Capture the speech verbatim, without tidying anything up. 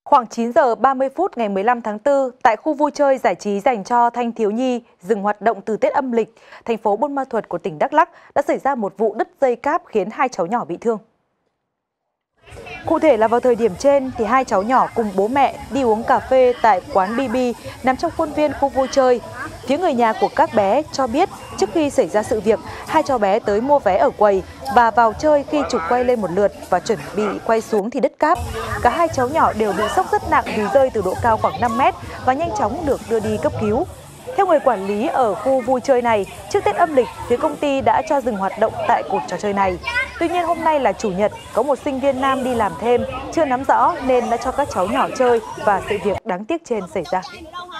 Khoảng chín giờ ba mươi phút ngày mười lăm tháng tư, tại khu vui chơi giải trí dành cho thanh thiếu nhi dừng hoạt động từ Tết âm lịch, thành phố Buôn Ma Thuột của tỉnh Đắk Lắk đã xảy ra một vụ đứt dây cáp khiến hai cháu nhỏ bị thương. Cụ thể là vào thời điểm trên, thì hai cháu nhỏ cùng bố mẹ đi uống cà phê tại quán bê bê nằm trong khuôn viên khu vui chơi. Phía người nhà của các bé cho biết trước khi xảy ra sự việc, hai cháu bé tới mua vé ở quầy và vào chơi khi trục quay lên một lượt và chuẩn bị quay xuống thì đứt cáp. Cả hai cháu nhỏ đều bị sốc rất nặng vì rơi từ độ cao khoảng năm mét và nhanh chóng được đưa đi cấp cứu. Theo người quản lý ở khu vui chơi này, trước Tết âm lịch, phía công ty đã cho dừng hoạt động tại cột trò chơi này. Tuy nhiên hôm nay là Chủ nhật, có một sinh viên nam đi làm thêm, chưa nắm rõ nên đã cho các cháu nhỏ chơi và sự việc đáng tiếc trên xảy ra.